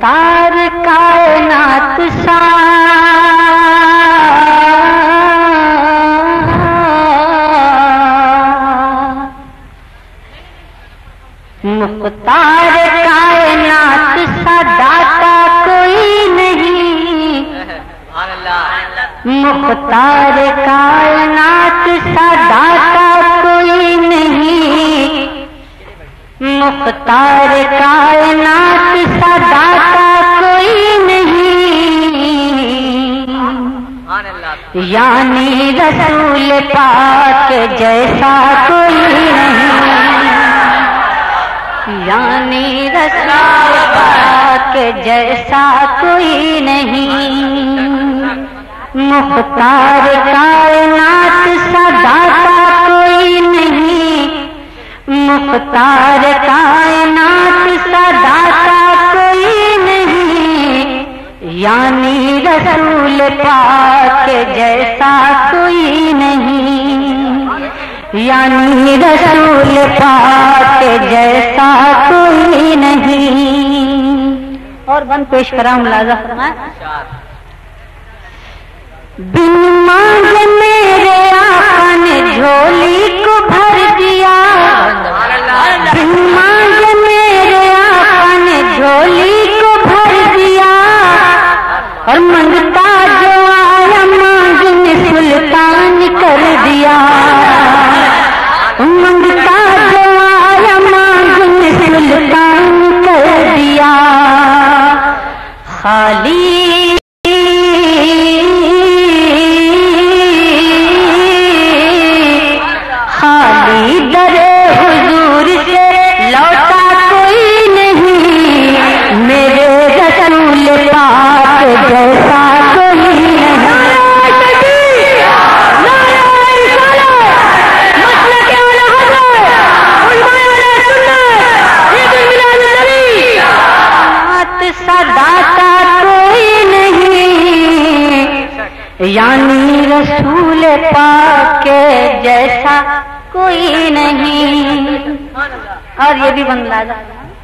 مختار کائنات سا مختار کائنات سا داتا کوئی نہیں، مختار کائنات سا داتا کوئی نہیں، مختار کائنات سا داتا کوئی نہیں، یعنی رسول پاک جیسا کوئی نہیں، یعنی رسول پاک جیسا کوئی نہیں، مختار کائنات سا داتا کوئی نہیں، مختار کائنات سا داتا کوئی نہیں، یعنی رسول پاک جیسا کوئی نہیں، یعنی رسول پاک جیسا کوئی نہیں۔ اور بند پیش کرا ہوں ملاحظہ فرمائیں۔ بن مانگے میرے آقا نے جھولی کو بھر دیا، بن مانگے میرے آقا نے جھولی کو بھر دیا، اور منگتا جو آیا مانگنے سلطان کر دیا، منگتا جو آیا مانگنے سلطان کر دیا، خالی در حضور سے لوٹا کوئی نہیں، میرے رسول پاک جیسا کوئی نہیں۔ داتا کوئی نہیں، یعنی رسول پاک جیسا کوئی نہیں۔ اور یہ بھی بن لاگا،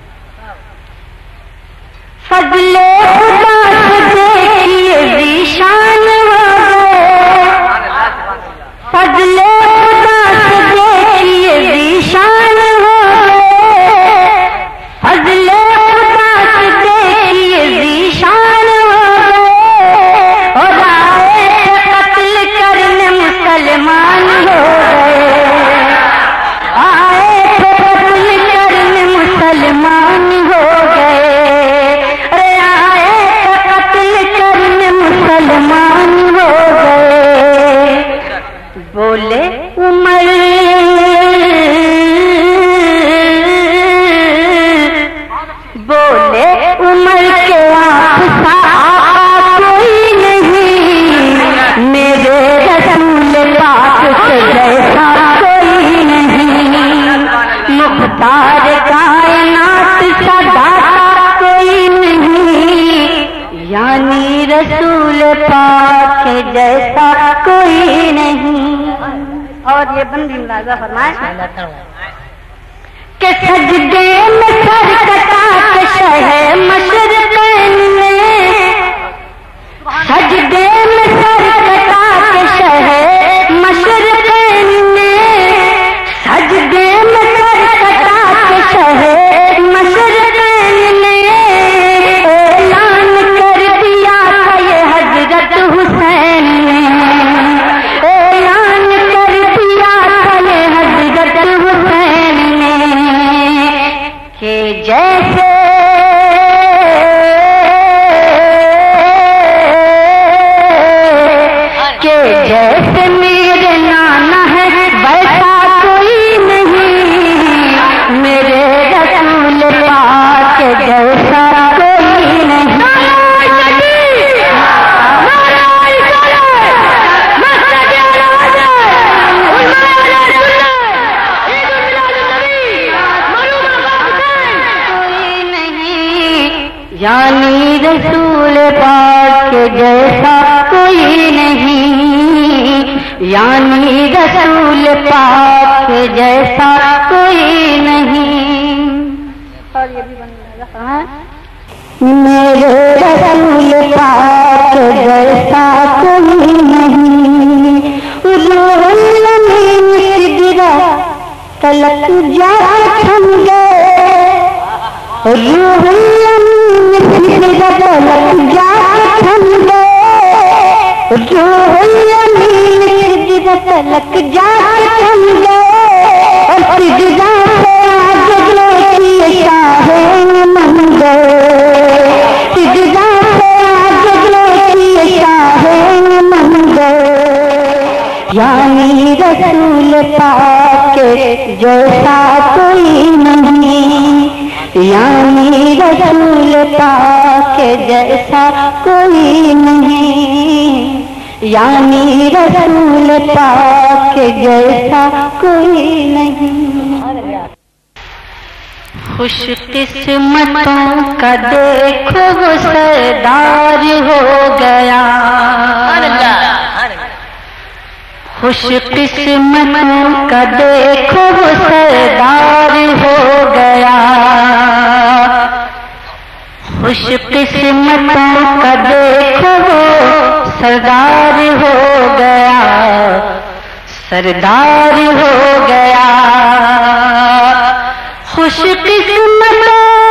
فضل خدا سے دیکھیے ذیشان ہو گئے، فضل خدا سے دیکھیے ذیشان ہو گئے، فضل خدا سے دیکھیے ذیشان ہو گئے، اور آئے قتل کرنے مسلمان ہو گئے، مسلمان ہو گئے، آئے قتل کرنے مسلمان ہو گئے، بولے عمر بولے عمر کے آپ سا آقا کوئی نہیں، میرے رسول پاک سے جیسا کوئی نہیں، مختار کائنات سا داتا کوئی نہیں، یعنی رسول پاک جیسا کوئی نہیں۔ اور یہ بندی ملاحظہ فرمائے کہ سجدے میں سر کٹا کے شہ مشرقین میں، سجدے میں سر کٹا کے شہ مشرقین میں، سجدے میں سر کٹا کے شہ مشرقین نے، اعلان کر دیا تھا یہ حضرت حسین نے، اعلان کر دیا تھا یہ حضرت حسین نے، کہ جیسے میرے نانا ہے ویسا کوئی نہیں، میرے رسول پاک جیسا کوئی نہیں۔ کوئی نہیں، یعنی رسول پاک جیسا کوئی نہیں، یعنی رسول پاک جیسا کوئی نہیں۔ اور یہ بھی بن رہا ہے میرے رسول پاک جیسا کوئی نہیں، روح الامین سدرہ تلک جا تھم گئے، روح الامین سدرہ تلک جا تھم گئے، روح الامین سدرہ تلک جا تھم گئے، اور سجدہ سے آج لوٹی شاہ منظر، سجدہ سے آج لوٹی شاہ منظر، یعنی رسول پاک جیسا کوئی نہیں، یعنی رسول پاک جیسا کوئی نہیں، یعنی رسول پاک جیسا کوئی نہیں۔ خوش قسمتوں کا دیکھو وہ سردار ہو گیا، خوش قسمتوں کا دیکھو وہ سردار ہو گیا، خوش قسمتوں کا دیکھو وہ سردار ہو گیا، سردار ہو گیا، خوش قسمتوں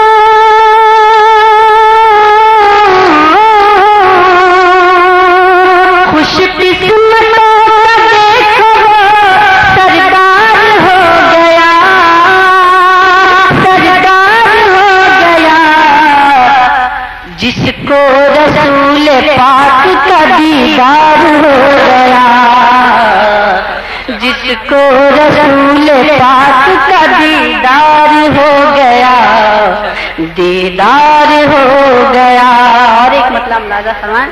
خوش قسمتوں کا دیکھو سردار ہو گیا، سردار ہو گیا، جس کو رسول پاک کا دیدار ہو گیا، جس کو رسول پاک کا دیدار ہو گیا، دیدار ہو گیا۔ اور ایک مطلب ملاحظہ فرمائیں،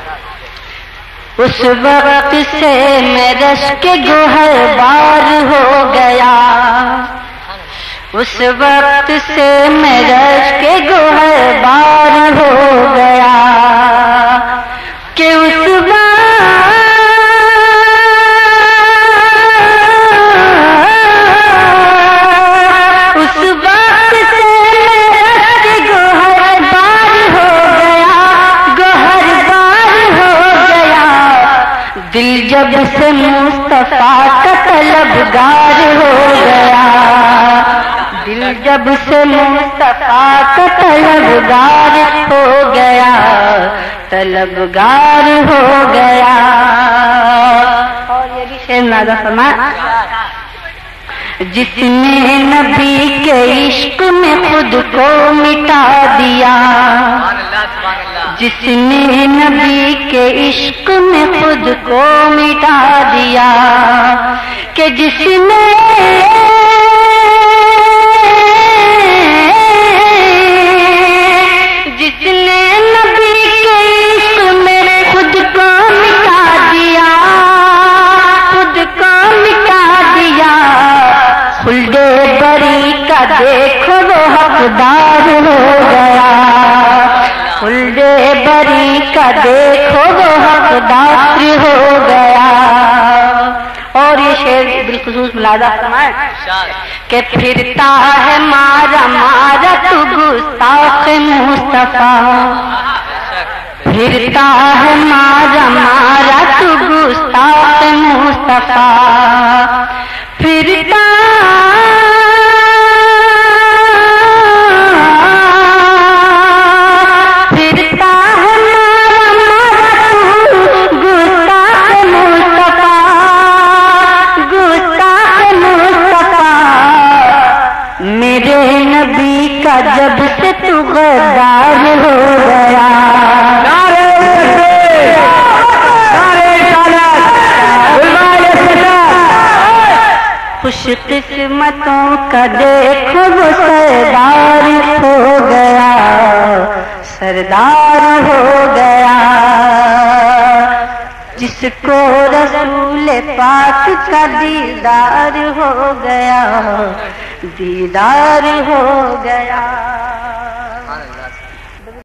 اس وقت سے میں رشک گوہر بار ہو گیا، اس وقت سے میں رشک گوہر بار ہو گیا، کہ اس دل جب سے مصطفیٰ کا طلبگار ہو گیا، دل جب سے مصطفیٰ کا طلبگار ہو گیا، طلبگار ہو گیا۔ اور یہ بھی شعر نازل فرمائیں، جس نے نبی کے عشق میں خود کو مٹا دیا، جس نے نبی کے عشق میں خود کو مٹا دیا، کہ جس نے نبی کے عشق میں خود کو مٹا دیا، خود کو مٹا دیا، خلد بری کا دیکھو وہ حقدار ہو گیا، خلد بری کا دیکھو وہ حقدار ہو گیا۔ اور یہ شعر بالخصوص ملاحظہ فرمائیں کہ پھرتا ہے مارا مارا تو گستاخ مصطفیٰ، پھرتا ہے مارا مارا تو گستاخ مصطفیٰ، پھرتا جب سے تو غدار ہو گیا، خوش قسمتوں کا دیکھو وہ سردار ہو گیا، سردار ہو گیا، جس کو رسول پاک کا دیدار ہو گیا، دیدار ہو گیا۔